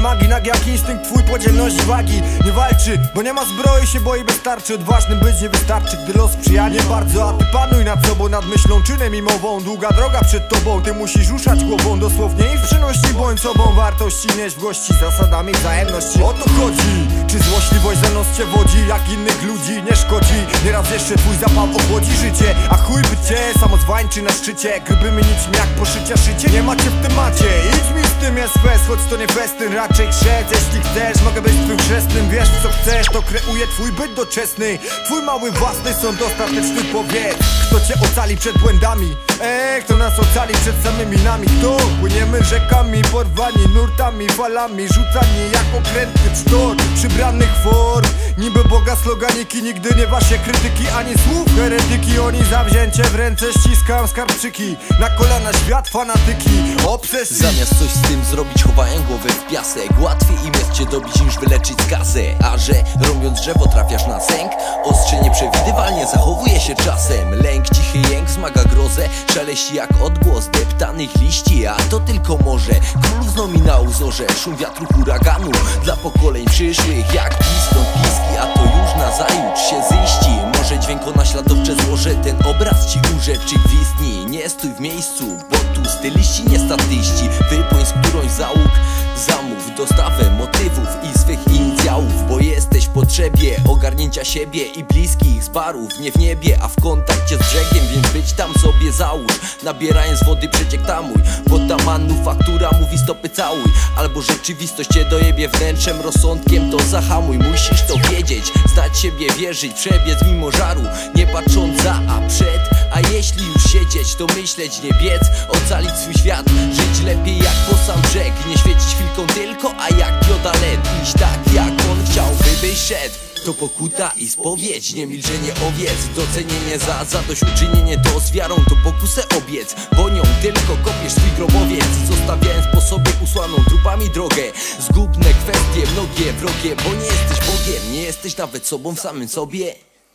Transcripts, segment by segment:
magii, nagi jak instynkt twój, podzielności wagi. Nie walczy, bo nie ma zbroi, się boi bez tarczy. Odważnym być nie wystarczy, gdy los sprzyja nie bardzo. A ty panuj nad sobą, nad myślą, czynem i mową. Długa droga przed tobą, ty musisz ruszać głową dosłownie i w czynności bądź sobą. Wartości nieść w gości, zasadami wzajemności. O to chodzi. Czy złośliwość za nos cię wodzi, jak innych ludzi nie szkodzi? Nieraz jeszcze twój zapał ochłodzi życie. A chuj by cię, samozwańczy na szczycie. Gdyby mynić jak poszycia szycie, nie macie w temacie. Idź mi z tym jest fest, choć to nie festyn. Raczej krzec, jeśli chcesz, mogę być twym chrzestnym. Wiesz co chcesz, to kreuje twój byt doczesny. Twój mały własny sąd ostateczny, powiedz. Kto cię ocali przed błędami? Kto nas ocali przed samymi nami? Kto? Płyniemy rzekami, porwani nurtami, falami, rzucani jak okrętny pszczół. Przybranych form, niby Boga sloganiki. Nigdy nie wasze krytyki, ani słów heretyki. Oni zawzięcie w ręce ściskam skarbczyki. Na kolana świat fanatyki, obsesji. Zamiast coś z tym zrobić, chowają głowę w piasek. Łatwiej im jest cię dobić niż wyleczyć skazę. A że robiąc drzewo trafiasz na sęk, ostrze nieprzewidywalnie zachowuje się czasem. Lęk, cichy jęk wzmaga grozę, szeleści jak odgłos deptanych liści. A to tylko może królów z nominału zorze. Szum wiatru huraganu dla pokoleń przyszłych, jak piston piski, a to już nazajutrz się ziści. Może dźwięko naśladowcze złożę, ten obraz ci urzeczy gwizdni. Nie stój w miejscu, bo tu styliści, nie statyści. Wypłyń z którąś załóg, zamów dostawę motywów i swych inicjałów. Bo jesteś w potrzebie ogarnięcia siebie i bliskich z barów. Nie w niebie, a w kontakcie z brzegiem, więc być tam sobie załóż. Nabierając wody przeciek tamuj, bo ta manufaktura mówi stopy całuj. Albo rzeczywistość cię dojebie wnętrzem, rozsądkiem to zahamuj. Musisz to wiedzieć, znać siebie, wierzyć, przebiec mimo żaru, nie patrząc za, a przed. A jeśli już siedzieć, to myśleć, nie biec, ocalić swój świat, żyć lepiej jak po sam brzeg. Nie świecić chwilką tylko, a jak Jodalet, iść tak jak on chciałby byś szedł. To pokuta i spowiedź, nie milczenie owiec. Docenienie za zadośćuczynienie to z wiarą, to pokusę obiec. Bo nią tylko kopiesz swój grobowiec, zostawiając po sobie usłaną trupami drogę. Zgubne kwestie, mnogie wrogie, bo nie jesteś Bogiem, nie jesteś nawet sobą w samym sobie.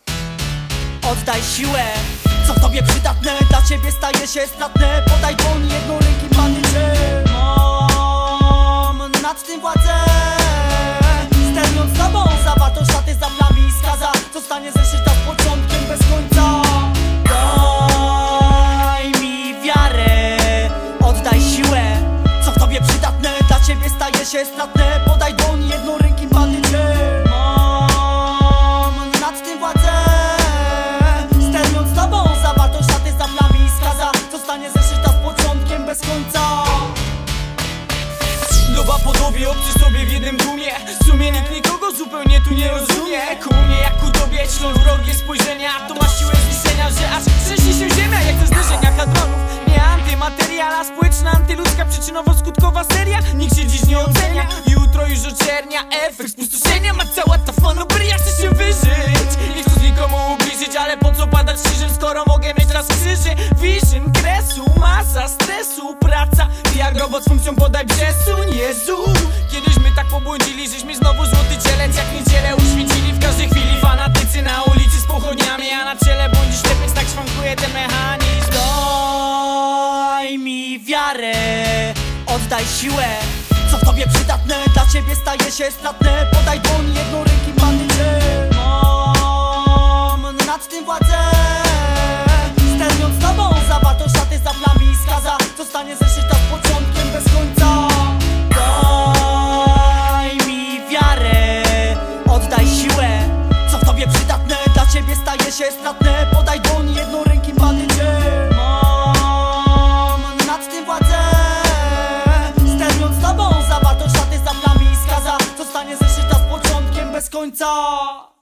Oddaj siłę, co w tobie przydatne, dla ciebie staje się stratne. Podaj dłoń, jedną ręki bandycie. Mam nad tym władzę. Sterując tobą, zawartość szaty za plami skaza. Zostanie zeszyta z początkiem bez końca. Daj mi wiarę, oddaj siłę, co w tobie przydatne, dla ciebie staje się stratne. Podaj dłoń, jedną ręki bandycie. Mam nad tym władzę. Sterując tobą, zawartość szaty za plami skaza. Zostanie zeszyta z początkiem bez końca. Doba podobie, obcy sobie w jednym dumie. W sumie nikt nikogo zupełnie tu nie rozumie. Ku mnie jak ku tobie ślą wrogie spojrzenia. To ma siłę zniszczenia, że aż trzęsie się ziemia jak ze zderzenia hadronów. Nie antymateriala, społeczna, antyludzka, przyczynowo-skutkowa seria. Nikt się dziś nie ocenia, jutro już oczernia. Efekt spustoszenia ma cała ta fanobria. Chce się wyżyć, nie chcę nikomu ubliżyć, ale po co padać krzyżem, skoro mogę mieć raz krzyży. Vision, kresu, masa stresu, praca jak robot z funkcją podaj przesuń. Jezu, kiedyśmy tak pobłądzili, żeśmy znowu złoty cielec jak niedzielę uświecili. W każdej chwili fanatycy na ulicy z pochodniami, a na czele błądzi ślepiec, tak szwankuje ten mechanizm. Daj mi wiarę, oddaj siłę, co w tobie przydatne, dla ciebie staje się stratne. Podaj dłoń, jedną ręki bandycie. Mam nad tym władzę. Sterując tobą, zawartość szaty za plami skaza. Zostanie zeszyta z początkiem bez końca. Daj mi wiarę, oddaj siłę, co w tobie przydatne, dla ciebie staje się stratne. Podaj dłoń, jedną ręki bandycie. Mam nad tym władzę. Sterując tobą, zawartość szaty za plami skaza. Zostanie zeszyta z początkiem bez końca.